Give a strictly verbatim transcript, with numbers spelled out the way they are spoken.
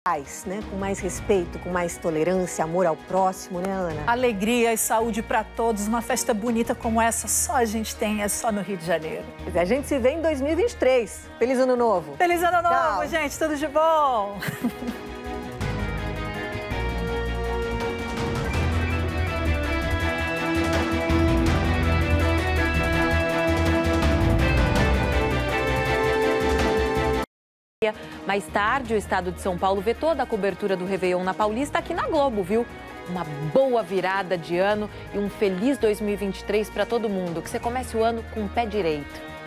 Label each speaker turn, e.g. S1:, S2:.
S1: Né? Com mais respeito, com mais tolerância, amor ao próximo, né, Ana?
S2: Alegria e saúde para todos. Uma festa bonita como essa só a gente tem, é só no Rio de Janeiro.
S1: A gente se vê em dois mil e vinte e três. Feliz Ano Novo!
S2: Feliz Ano Novo,
S1: Tchau.
S2: gente! Tudo de bom!
S3: Mais tarde, o estado de São Paulo vê toda a cobertura do Réveillon na Paulista aqui na Globo, viu? Uma boa virada de ano e um feliz dois mil e vinte e três para todo mundo. Que você comece o ano com o pé direito.